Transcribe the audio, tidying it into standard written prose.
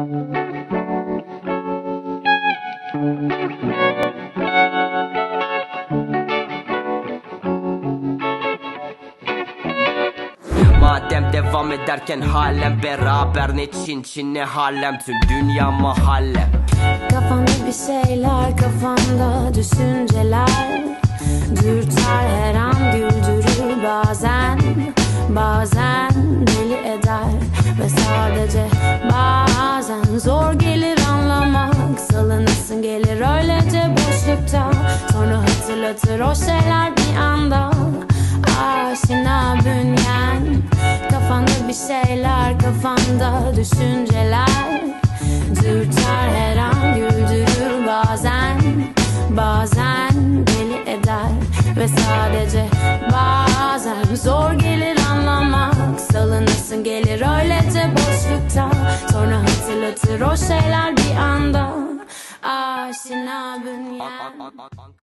Madem devam ederken halen beraber, ne Çin ne Harlem, tüm dünya mahalle. Kafanda bir şeyler, kafanda düşünceler dürter, her an güldürür, bazen deli eder. Ve sadece bazen zor gelir anlamak. Salınırsın gelir öylece boşlukta, sonra hatırlatır o şeyler bir anda. Aşina bünyen, kafanda bir şeyler, kafanda düşünceler dürter, her an güldürür, bazen deli eder. Ve sadece bazen zor gelir anlamak. Salınırsın gelir öylece boşlukta, sonra hatırlatır o şeyler bir anda. Aşina bünyen.